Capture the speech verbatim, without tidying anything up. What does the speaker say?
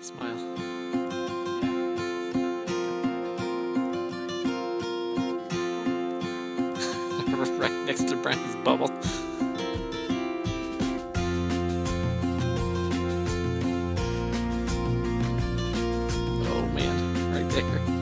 Smile. Right next to Brian's bubble. Oh man, right there.